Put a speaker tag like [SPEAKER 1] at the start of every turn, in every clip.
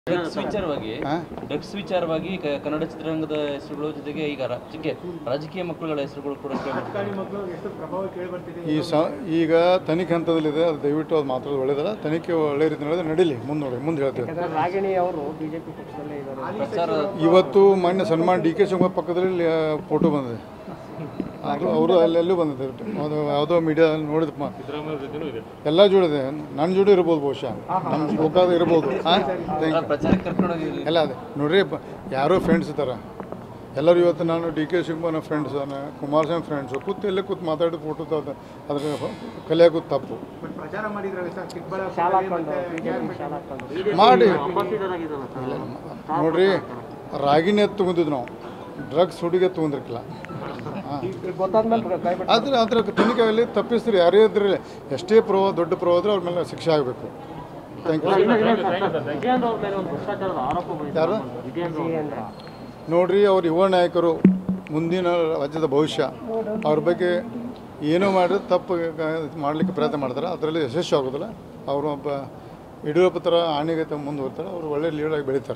[SPEAKER 1] Drugs ವಿಚಾರವಾಗಿ ಕನ್ನಡ ಚಿತ್ರರಂಗದ ಹೆಸರುಗಳ ಜೊತೆಗೆ ಈಗ ರಾಜಕೀಯ ಮಕ್ಕಳುಗಳ ಹೆಸರುಗಳು ಕೂಡ
[SPEAKER 2] ಈಗ ತನಿಖೆ ಹಂತದಲ್ಲಿದೆ. ಅದು ದಯವಿಟ್ಟು ಅದು ಮಾತ್ರ ಒಳ್ಳೆಯದಲ್ಲ. ತನಿಖೆ ಒಳ್ಳೆ ರೀತಿ ನಡೆದ್ರೆ ನಡೀಲಿ, ಮುಂದೆ ಹೇಳ್ತೇವೆ.
[SPEAKER 3] ರಾಗಿಣಿ ಅವರು ಬಿಜೆಪಿ ಪಕ್ಷದಲ್ಲೇ ಇದ್ದಾರೆ.
[SPEAKER 2] ಇವತ್ತು ಮೊನ್ನೆ ಸನ್ಮಾನ ಡಿ ಕೆ ಶಿವಕುಮಾರ್ ಪಕ್ಕದಲ್ಲಿ ಫೋಟೋ ಬಂದಿದೆ. ಅದು ಅವರು ಅಲ್ಲೆಲ್ಲೂ ಬಂದಿದೆ. ಅದು ಯಾವುದೋ ಮೀಡಿಯಾ ನೋಡಿದಪ್ಪ, ಎಲ್ಲ ಜೋಡಿದೆ. ನನ್ನ ಜೋಡಿ ಇರ್ಬೋದು, ಬಹುಶಃ ನಮ್ಮ ಲೋಕಾದ ಇರ್ಬೋದು. ಎಲ್ಲ ಅದೇ ನೋಡ್ರಿ, ಯಾರೋ ಫ್ರೆಂಡ್ಸ್ ಇದ್ದಾರೆ ಎಲ್ಲರೂ. ಇವತ್ತು ನಾನು ಡಿ ಕೆ ಶಿವಕುಮಾರ್ನ ಫ್ರೆಂಡ್ಸ್, ಕುಮಾರಸ್ವಾಮಿ ಫ್ರೆಂಡ್ಸು, ಕೂತು ಮಾತಾಡಿದ ಫೋಟೋ ಅದ್ರ ಕಲಿಯೋದು ತಪ್ಪು ಮಾಡಿ. ನೋಡ್ರಿ, ರಾಗಿಣಿ ಎತ್ತು ತೊಗೊಂಡಿದ್ದು ನಾವು, ಡ್ರಗ್ಸ್ ಹುಡುಗಿ ತೊಗೊಂಡಿರ್ಕಿಲ್ಲ. ಅದ್ರ ತನಿಖೆಯಲ್ಲಿ ತಪ್ಪಿಸ್ತಾರೆ. ಯಾರೇ ಇದ್ರೆ ಎಷ್ಟೇ ದೊಡ್ಡ ಪ್ರಭಾವ ಅವ್ರ ಮೇಲೆ ಶಿಕ್ಷೆ ಆಗಬೇಕು. Thank you. ಯಾರು ನೋಡ್ರಿ, ಅವ್ರು ಯುವ ನಾಯಕರು, ಮುಂದಿನ ರಾಜ್ಯದ ಭವಿಷ್ಯ. ಅವ್ರ ಬಗ್ಗೆ ಏನೋ ಮಾಡಿದ್ರೆ ತಪ್ಪು ಮಾಡಲಿಕ್ಕೆ ಪ್ರಯತ್ನ ಮಾಡ್ತಾರೆ, ಅದರಲ್ಲಿ ಯಶಸ್ವಿ ಆಗೋದಿಲ್ಲ. ಅವರು ಒಬ್ಬ ಯಡಿಯೂರಪ್ಪ ಥರ ಆಣೆಗತ ಮುಂದುವರ್ತಾರೆ. ಅವರು ಒಳ್ಳೆ ಲೀಡರಾಗಿ ಬೆಳೀತಾರೆ.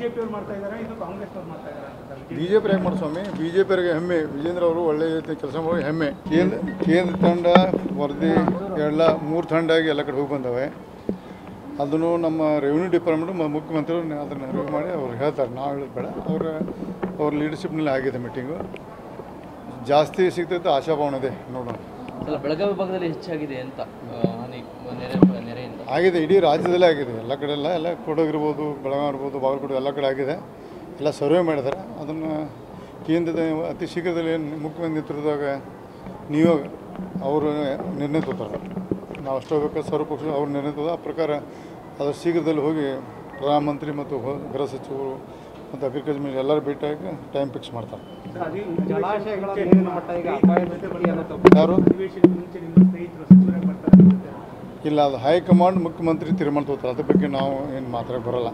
[SPEAKER 2] ಬಿ ಜೆ ಪಿ ಯಾಕೆ ಮಾಡಿ ಸ್ವಾಮಿ? ಬಿ ಜೆ ಪಿಯವರಿಗೆ ಹೆಮ್ಮೆ. ವಿಜೇಂದ್ರ ಅವರು ಒಳ್ಳೆ ಕೆಲಸ ಮಾಡಿ ಹೆಮ್ಮೆ. ಕೇಂದ್ರ ತಂಡ ವರದಿ 3 ತಂಡ ಆಗಿ ಎಲ್ಲ ಕಡೆ ಹೋಗಿ ಬಂದವೆ. ಅದನ್ನು ನಮ್ಮ ರೆವಿನ್ಯೂ ಡಿಪಾರ್ಟ್ಮೆಂಟ್ ಮುಖ್ಯಮಂತ್ರಿಗಳು ಅದನ್ನು ರಿವ್ಯೂ ಮಾಡಿ ಅವ್ರು ಹೇಳ್ತಾರೆ. ನಾವು ಹೇಳೋದು ಬೇಡ. ಅವ್ರ ಲೀಡರ್ಶಿಪ್ನಲ್ಲಿ ಆಗಿದೆ ಮೀಟಿಂಗು. ಜಾಸ್ತಿ ಸಿಗ್ತೈತೆ ಆಶಾಭಾವನೆ ಇದೆ. ನೋಡೋಣ.
[SPEAKER 1] ಬೆಳಗಾವಿ ಭಾಗದಲ್ಲಿ ಹೆಚ್ಚಾಗಿದೆ ಅಂತ
[SPEAKER 2] ಆಗಿದೆ. ಇಡೀ ರಾಜ್ಯದಲ್ಲೇ ಆಗಿದೆ. ಎಲ್ಲ ಕಡೆ ಎಲ್ಲ ಕೊಡಗಿರ್ಬೋದು, ಬೆಳಗಾವಿ ಇರ್ಬೋದು, ಬಾಗಲಕೋಟೆ ಎಲ್ಲ ಕಡೆ ಆಗಿದೆ. ಎಲ್ಲ ಸರ್ವೆ ಮಾಡಿದ್ದಾರೆ. ಅದನ್ನು ಕೇಂದ್ರದ ಅತಿ ಶೀಘ್ರದಲ್ಲಿ ಮುಖ್ಯಮಂತ್ರಿ ನೇತೃತ್ವದಾಗ ನಿಯೋಗ ಅವರು ನಿರ್ಣಯ ತಗೋತಾರೆ. ನಾವು ಅಷ್ಟು ಹೋಗ್ಬೇಕಾದ್ರೆ ಸರ್ವಪಕ್ಷ ಅವ್ರ ನಿರ್ಣಯ ತಗೋದು. ಆ ಪ್ರಕಾರ ಅದರ ಶೀಘ್ರದಲ್ಲಿ ಹೋಗಿ ಪ್ರಧಾನಮಂತ್ರಿ ಮತ್ತು ಗೃಹ ಸಚಿವರು ಮತ್ತು ಅಗ್ರಿಕಲ್ಚರ್ ಮಿನಿಸ್ಟರ್ ಎಲ್ಲರೂ ಭೇಟಿಯಾಗಿ ಟೈಮ್ ಫಿಕ್ಸ್ ಮಾಡ್ತಾರೆ. ಯಾರು ಇಲ್ಲ, ಅದು ಹೈಕಮಾಂಡ್ ಮುಖ್ಯಮಂತ್ರಿ ತೀರ್ಮಾನ ತಗೋತಾರೆ. ಅದ್ರ ಬಗ್ಗೆ ನಾವು ಏನು ಮಾತಾಡಕ್ಕೆ ಬರೋಲ್ಲ.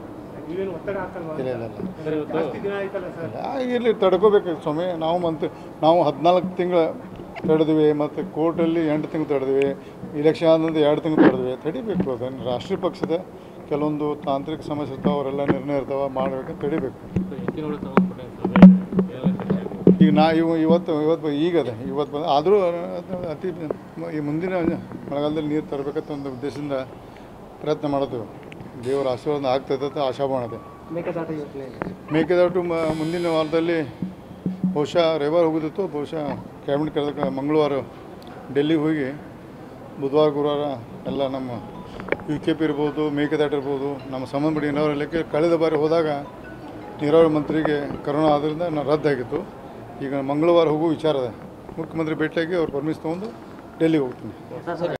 [SPEAKER 2] ಇಲ್ಲ ತಡ್ಕೋಬೇಕು ಸ್ವಾಮಿ. ನಾವು 14 ತಿಂಗಳು ತಡೆದ್ವಿ, ಮತ್ತು ಕೋರ್ಟಲ್ಲಿ 8 ತಿಂಗಳು ತಡೆದ್ವಿ, ಇಲೆಕ್ಷನ್ ಆದಂದು 2 ತಿಂಗಳು ತಡೆದ್ವಿ. ತಡಿಬೇಕು. ಅದನ್ನು ರಾಷ್ಟ್ರೀಯ ಪಕ್ಷದ ಕೆಲವೊಂದು ತಾಂತ್ರಿಕ ಸಮಸ್ಯೆ ಇರ್ತಾವೆ, ಅವರೆಲ್ಲ ನಿರ್ಣಯ ಇರ್ತಾವೆ, ಮಾಡಬೇಕು, ತಡಿಬೇಕು. ಈಗ ಇವತ್ತು ಈಗದೆ ಇವತ್ತು ಬಂದು ಆದರೂ ಅತಿ ಈ ಮುಂದಿನ ಮಳೆಗಾಲದಲ್ಲಿ ನೀರು ತರಬೇಕಂತ ಒಂದು ಉದ್ದೇಶದಿಂದ ಪ್ರಯತ್ನ ಮಾಡ್ತೀವಿ. ದೇವರ ಆಶೀರ್ವಾದ ಆಗ್ತದೆ ಅಂತ ಆಶಾಭಾವನೆ. ಮೇಕೆದಾಟು ಮುಂದಿನ ವಾರದಲ್ಲಿ ಬಹುಶಃ ರವಿವಾರ ಹೋಗೋದಿತ್ತು. ಬಹುಶಃ ಕ್ಯಾಬಿನೆಟ್ ಕರೆದ ಮಂಗಳವಾರ ಡೆಲ್ಲಿಗೆ ಹೋಗಿ ಬುಧವಾರ ಗುರುವಾರ ಎಲ್ಲ ನಮ್ಮ UKP ಇರ್ಬೋದು, ಮೇಕೆದಾಟು ಇರ್ಬೋದು, ನಮ್ಮ ಸಂಬಂಧಪಟ್ಟ ನೀರಾವರಿ ಇಲಾಖೆ ಕಳೆದ ಬಾರಿ ಹೋದಾಗ ನೀರಾವರಿ ಮಂತ್ರಿಗೆ ಕರೋನಾ ಆದ್ದರಿಂದ ರದ್ದಾಗಿತ್ತು. ಈಗ ಮಂಗಳವಾರ ಹೋಗೋ ವಿಚಾರ ಇದೆ. ಮುಖ್ಯಮಂತ್ರಿ ಭೇಟಿಯಾಗಿ ಅವ್ರು ಪರ್ಮಿಷನ್ ತೊಗೊಂಡು ಡೆಲ್ಲಿಗೆ ಹೋಗ್ತೀನಿ.